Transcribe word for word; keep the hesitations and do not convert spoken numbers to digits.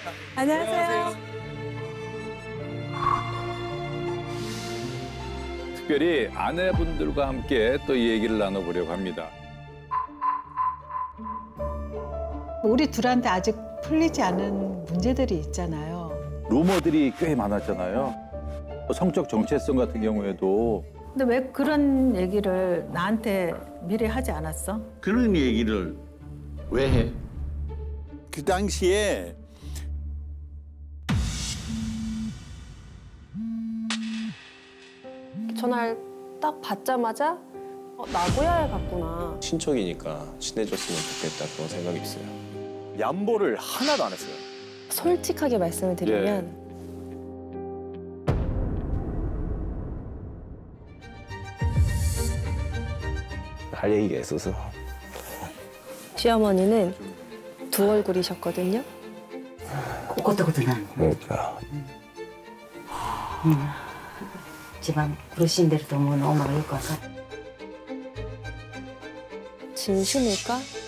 안녕하세요. 특별히 아내분들과 함께 또 이 얘기를 나눠보려고 합니다. 우리 둘한테 아직 풀리지 않은 문제들이 있잖아요. 루머들이 꽤 많았잖아요. 성적 정체성 같은 경우에도. 근데 왜 그런 얘기를 나한테 미리 하지 않았어? 그런 얘기를 왜 해? 그 당시에 전화를 딱 받자마자 어, 나고야에 갔구나. 친척이니까 친해졌으면 좋겠다 그런 생각이 있어요. 얌보를 하나도 안 했어요. 솔직하게 말씀을 드리면 할 얘기가 있어서. 시어머니는 두 얼굴이셨거든요. 그것도 난 그러니까 집안 그러신 대로 뭐 엄마가 이끌어서 진심일까?